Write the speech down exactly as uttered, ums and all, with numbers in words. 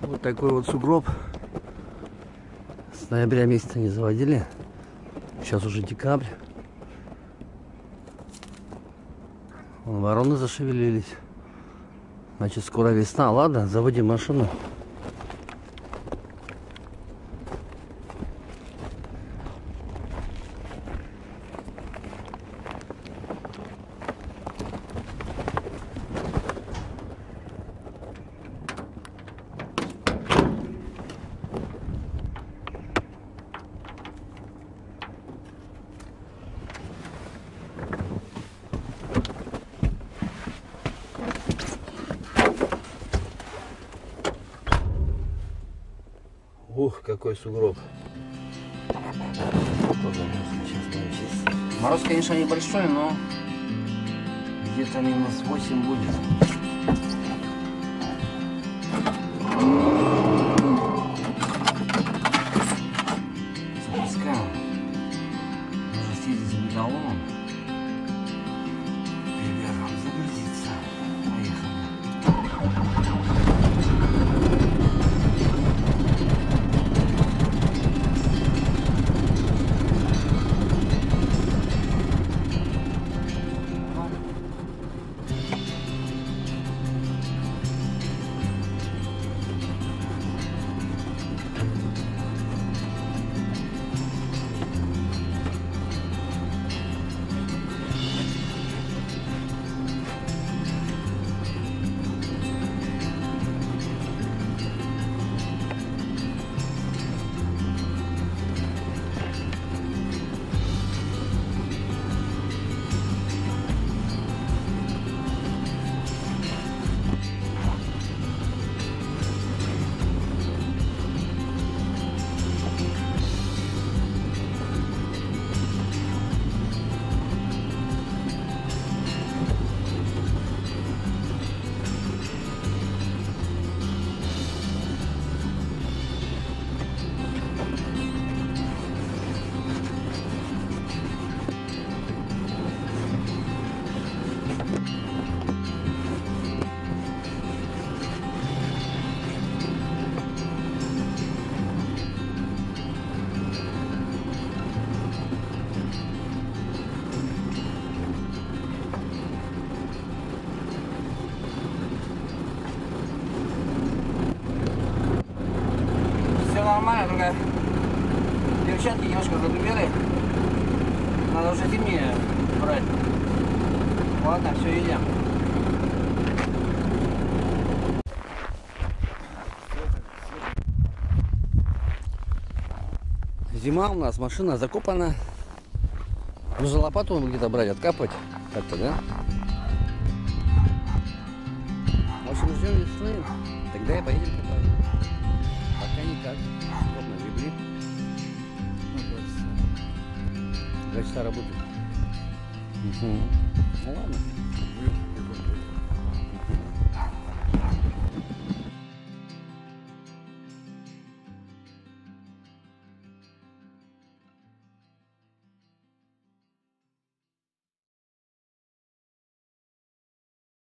Вот такой вот сугроб. С ноября месяца не заводили. Сейчас уже декабрь. Вон вороны зашевелились. Значит, скоро весна. Ладно, заводим машину. Ух, какой сугроб. Мороз, конечно, небольшой, но где-то минус восемь будет. Запускаем. Нужно съездить за металлолом. Ребятам загрузиться. Поехали. Нормально, только перчатки немножко задубели. Надо уже зимние брать. Ладно, все, идем. Зима у нас, машина закопана. Нужно лопату где-то брать, откапать. Как-то, да? В общем, ждем весны. Тогда и поедем копать. Пока никак. Вот нагребли. Два часа работы. Угу. Ну ладно.